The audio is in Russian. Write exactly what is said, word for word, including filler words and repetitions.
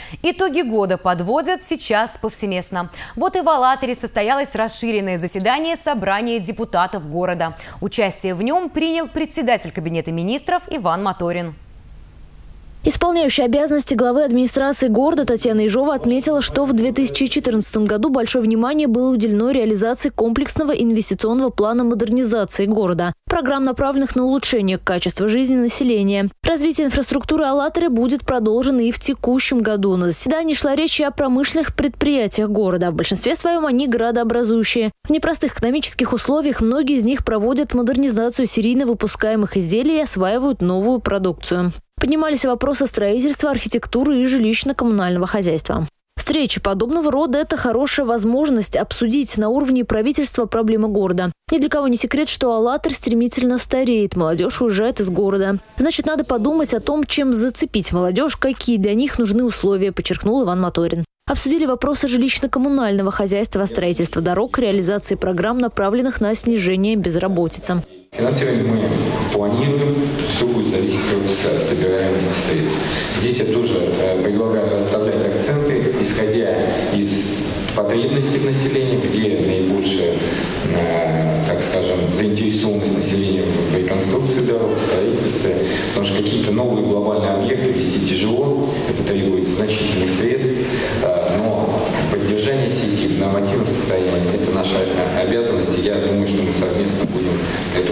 Итоги года подводят сейчас повсеместно. Вот и в Алатыре состоялось расширенное заседание собрания депутатов города. Участие в нем принял председатель Кабинета министров Иван Моторин. Исполняющая обязанности главы администрации города Татьяна Ежова отметила, что в две тысячи четырнадцатом году большое внимание было уделено реализации комплексного инвестиционного плана модернизации города, программ, направленных на улучшение качества жизни населения. Развитие инфраструктуры Алатыря будет продолжено и в текущем году. На заседании шла речь и о промышленных предприятиях города. В большинстве своем они градообразующие. В непростых экономических условиях многие из них проводят модернизацию серийно выпускаемых изделий и осваивают новую продукцию. Поднимались вопросы строительства, архитектуры и жилищно-коммунального хозяйства. Встречи подобного рода – это хорошая возможность обсудить на уровне правительства проблемы города. Ни для кого не секрет, что Алатырь стремительно стареет, молодежь уезжает из города. Значит, надо подумать о том, чем зацепить молодежь, какие для них нужны условия, подчеркнул Иван Моторин. Обсудили вопросы жилищно-коммунального хозяйства, строительства дорог, реализации программ, направленных на снижение безработицы. Финансирование мы планируем, все будет зависеть от собираемости средств. Здесь я тоже предлагаю расставлять акценты, исходя из потребностей населения, где наибольшая, так скажем, заинтересованность населения в реконструкции дорог, строительстве, потому что какие-то новые глобальные объекты вести тяжело, это требует значительных средств, но поддержание сети в нормативном состоянии – это наша обязанность, и я думаю, что мы совместно будем эту